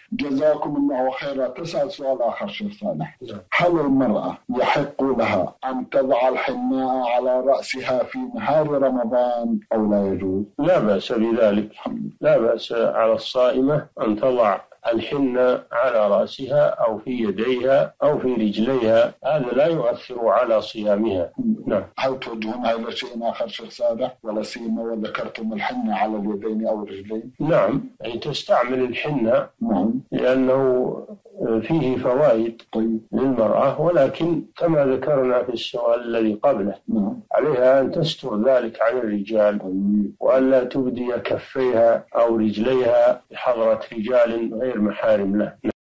جزاكم الله خيرا. تسأل سؤال آخر شيخ صالح، هل المرأة يحق لها أن تضع الحناء على رأسها في نهار رمضان أو لا يجوز؟ لا بأس بذلك، لا بأس على الصائمة أن تضع الحنة على رأسها أو في يديها أو في رجليها، هذا لا يؤثر على صيامها. نعم. هل توجهون إلى شيء آخر شيخ صالح ولا سيما وذكرتم الحنة على اليدين أو الرجلين؟ نعم، يعني تستعمل الحنة نعم لأنه فيه فوائد للمرأة، ولكن كما ذكرنا في السؤال الذي قبله عليها أن تستر ذلك عن الرجال وأن لا تبدي كفيها أو رجليها بحضرة رجال غير محارم له.